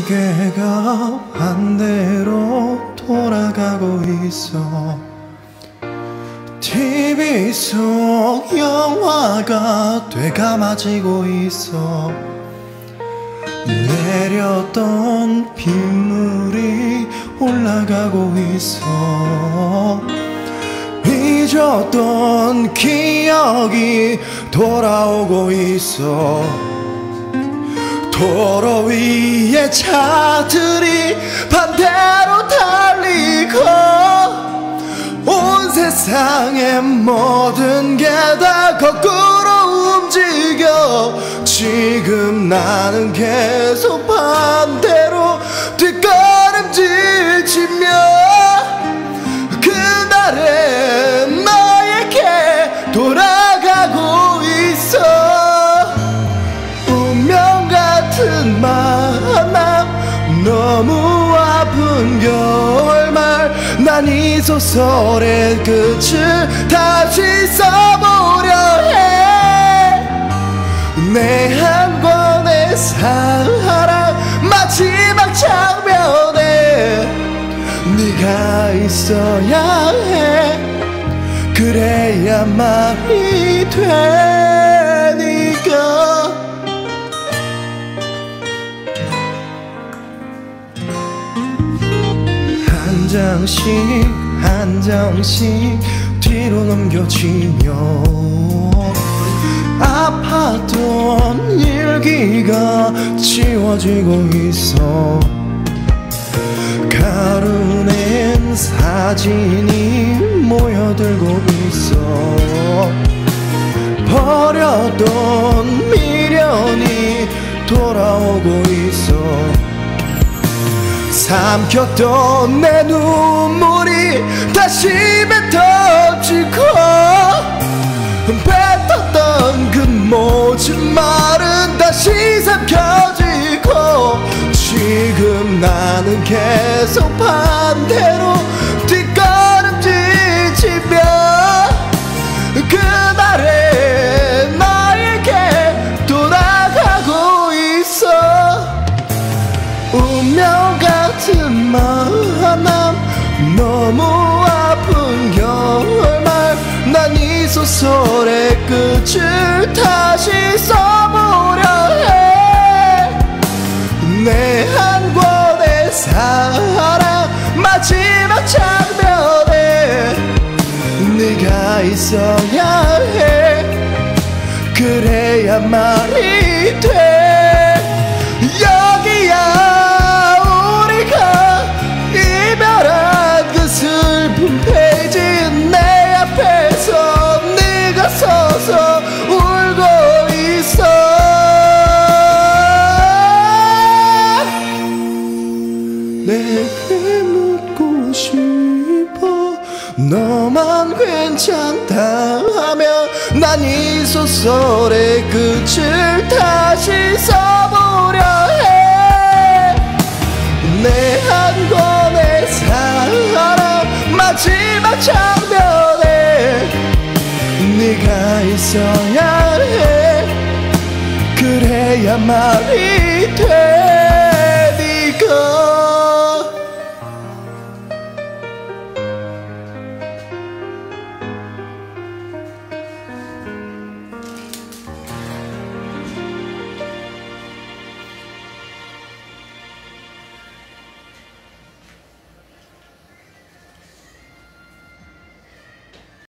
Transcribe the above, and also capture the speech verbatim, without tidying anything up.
시계가 반대로 돌아가고 있어. 티비 속 영화가 되감아지고 있어. 내렸던 빗물이 올라가고 있어. 잊었던 기억이 돌아오고 있어. 도로 위에 차들이 반대로 달리고 온 세상의 모든 게 다 거꾸로 움직여. 지금 나는 계속 반대로 뒷걸음질 치며 그날의 너에게 돌아가고 있어. 운명 같은 만남, 너무 아픈 겨울말. 난 이 소설의 끝을 다시 써보려 해. 내 한 권의 사랑 마지막 장면에 네가 있어야 해. 그래야 말이 되니까. 한 장씩 한 장씩 뒤로 넘겨지며 아팠던 일기가 지워지고 있어. 가루낸 사진이 모여들고 있어. 버렸던 미련이 돌아오고 있어. 삼켰던 내 눈물이 다시 뱉어지고 뱉었던 그 모진 말은 다시 삼켜지고. 지금 나는 계속 반대로 뒷걸음질 치며 그날의 나에게 돌아가고 있어. 운명 같은 만남, 너무 아픈 겨울말. 난 이 소설의 끝을 다시 써보려 해. 내 한 권의 사랑 마지막 장면에 네가 있어야 해. 그래야 말이 돼. 여기야 우리가 이별한 그 슬픈 페이지. 내 앞에서 네가 서서 울고 있어. 내게 묻고 싶어. 너만 괜찮다 하면 난 이 소설의 끝을 다시 써보려 해. 내 한 권의 사랑 마지막 장면에 네가 있어야 해. 그래야 말이 되니까.